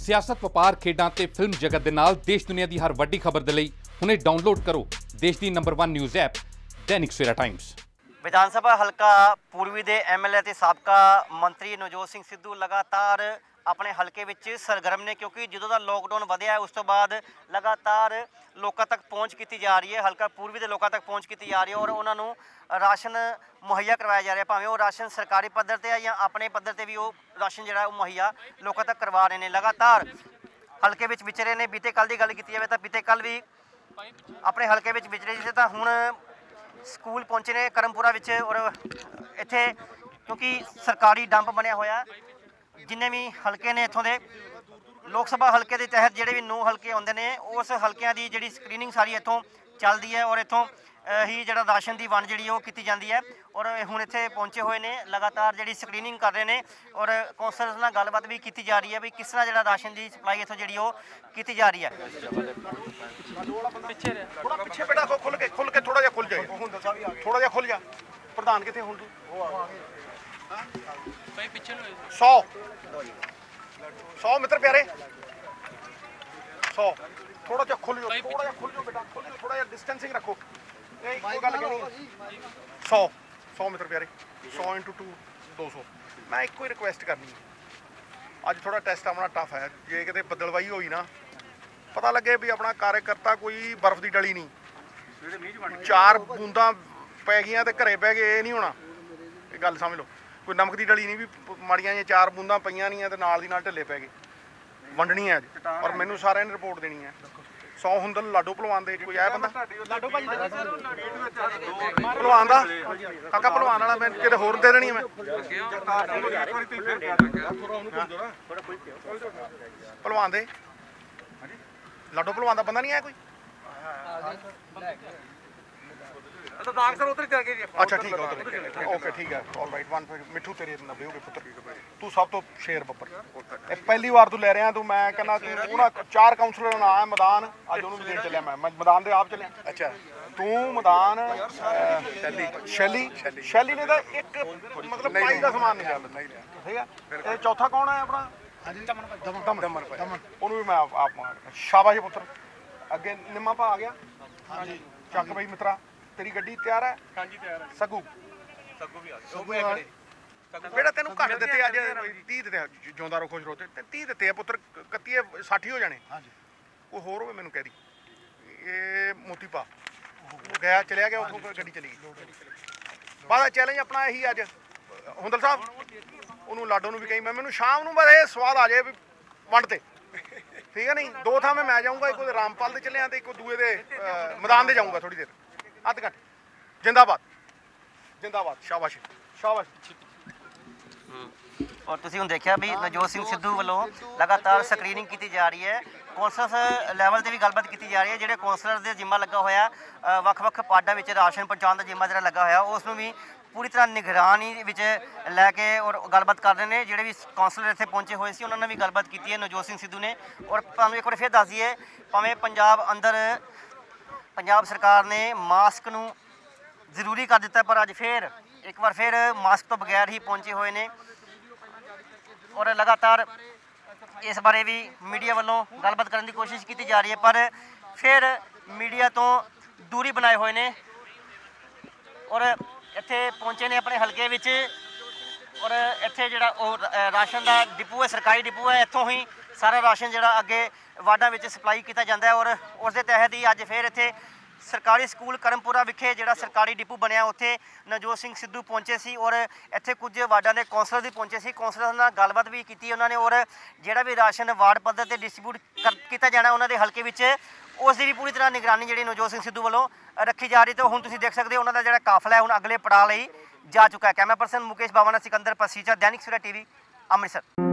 सियासत वपार खेडां ते फिल्म जगत दे नाल देश दुनिया की हर वड्डी खबर दे लई हुणे डाउनलोड करो देश की number 1 news app Dainik Savera times. विधानसभा हलका पूर्वी के MLA ते साबका मंत्री नवजोत सिंह सिद्धू लगातार अपने हलके विच सरगर्म ने, क्योंकि जो का लॉकडाउन वधिया है उस तो बाद लगातार लोगों तक पहुँच की जा रही है, हलका पूर्वी के लोगों तक पहुँच की जा रही है और उन्होंने राशन मुहैया करवाया जा रहा है। भावें वो राशन सरकारी पद्धर पर है या अपने पद्धर पर भी वो राशन जो मुहैया लोगों तक करवा रहे हैं। लगातार हलके में विचरे ने, बीते कल की गल की जाए तो बीते कल भी अपने हलके में विचरे जिसे तो हुण स्कूल पहुंचे ने करमपुरा विच और इत्थे क्योंकि सरकारी डंप बनया होया जिन्ने भी हलके ने इत्थों दे लोक सभा हलके के तहत जिहड़े भी 9 हलके आउंदे ने उस हलकियां दी जिहड़ी स्क्रीनिंग सारी इत्थों चलदी है और इत्थों ही जिहड़ा राशन की वंड जिहड़ी की जाती है और हुण इत्थे पहुंचे हुए ने लगातार जिहड़ी स्क्रीनिंग कर रहे हैं और कौंसलर्स नाल गलबात भी की जा रही है भी किस तरह जिहड़ा राशन की सप्लाई इत्थों जिहड़ी की जा रही है। थोड़ा पिछे बेटा खुल के थोड़ा जिहा खुल जाए, थोड़ा जिहा खुल जा। प्रधान किथे हुण तू भाई पिछे 100 मित्र प्यारे 100 थोड़ा जिहा खुल जाओ, थोड़ा जिहा खुल जाओ बेटा, थोड़ा जिहा डिस्टेंसिंग रखो। नहीं कोई गल नहीं 100 मित्र प्यारे 100 × 2 200। मैं एक कोई रिक्वेस्ट करनी है, अज थोड़ा टेस्ट आना टफ है, जे किते बदलवाई होई ना पता लगे भी अपना कार्यकर्ता कोई बर्फ की डली नहीं, 4 बूंदा पै गई तो घरे पै गए, ये नहीं होना। ये गल समझ लो, कोई नमक की डली नहीं भी माड़ियां जी 4 बूंदा पईयां नहीं तो नाल दी नाल ढिले पै गए। वंडनी है अज और मैनू सारे ने रिपोर्ट देनी है। 100 हुंदल लाडो भलवान दे कोई आया बंदा भलवान दा काका भलवान वाला मैं किते होर दे देनी है। मैं भलवान दे लाडो भलवान का बंदा नहीं आया कोई? अच्छा ठीक है उधर ओके ठीक है ऑलराइट। 1 मिठू तेरे 90 हो गए पुत्र, तू सब तो शेर बब्बर पहली बार तू ले रहा तू। मैं कहना तू ना 4 काउंसलर ना आया मैदान अज उन्होंने देन चलिया, मैं मैदान दे आप चलिया। अच्छा तू मैदान शैली ने तो एक मतलब पाई का समान नहीं चल ठीक है। चौथा कौन है अपना? दमन भी मैं आप मार शाबाश पुत्र। अगे निम्मा भा आ गया चक बई मित्रा तेरी गड्डी तैयार है? हाँ जी तैयार है। सगू भी आ गया बेटा तेनों घट दिते अज 30 दिते जिंदा रहो खुश रहो ते 30 दिते आ पुत्र 31 60 हो जाने। कोई होर होवे मैनू कह दी ये मोती पा गया चलिया गया उतों गड्डी चली गई। बाद चैलेंज अपना यही अज हुंदल साहब उन्होंने लाडो भी कही मैं मैनू शाम को बस ये स्वाद आ जाए भी वंड ते ठीक है नहीं। 2 थां मैं जाऊँगा, एक रामपाल दे चलिया तो एक दूए दे मैदान दे जाऊँगा थोड़ी देर अध घंटे। जिंदाबाद जिंदाबाद शाबाश शाबाश। और तुसीं हुण देखिया भी नवजोत सिंह सिद्धू वालों लगातार स्क्रीनिंग की जा रही है, कौंसलर लैवल पर भी गलबात की जा रही है। जिहड़े कौंसलर दे जिम्मा लगा होया वख-वख पार्डां विच राशन पहुँचाउण दा जिम्मा जिहड़ा लगा होया उसनूं भी पूरी तरह निगरानी विच लैके और गलबात कर रहे हैं। जिहड़े भी कौंसलर इत्थे पहुंचे हुए सी उन्होंने भी गलबात की है नवजोत सिंह सिद्धू ने। और तुहानूं एक बार फिर दस दईए भावें पंजाब अंदर पंजाब सरकार ने मास्क नूं जरूरी कर दिता पर अज फिर एक बार फिर मास्क तो बगैर ही पहुंचे हुए हैं और लगातार इस बारे भी मीडिया वालों गलबात करने की कोशिश की जा रही है पर फिर मीडिया तो दूरी बनाए हुए हैं और इत्थे पहुंचे ने अपने हलके विच और इत्थे जिहड़ा राशन का डिपू है सरकारी डिपू है, इत्थों ही सारा राशन जिहड़ा अगे वार्डां विच सप्लाई किया जाता है और उस दे तहत ही अज फिर इत्थे सरकारी स्कूल करमपुरा विखे जिहड़ा सरकारी डिपू बनया उत्थे नवजोत सिंह सिद्धू पहुंचे सी और इत्थे कुछ वार्डां दे कौंसलर भी पहुंचे सी। कौंसलर नाल गलबात भी की उन्होंने और जिहड़ा भी राशन वार्ड पद्धर ते डिस्ट्रीब्यूट किया जाना उन्होंने हलके विच उसकी भी पूरी तरह निगरानी जी नवजोत सिंह सिद्धू वालों रखी जा रही। तो हुण तुसीं देख सकते हो उन्होंने जिहड़ा काफला है हुण अगले पड़ाव लई जा चुका है। Camera person Mukesh Bawa Sikandar Pasicha Dainik Savera TV Amritsar.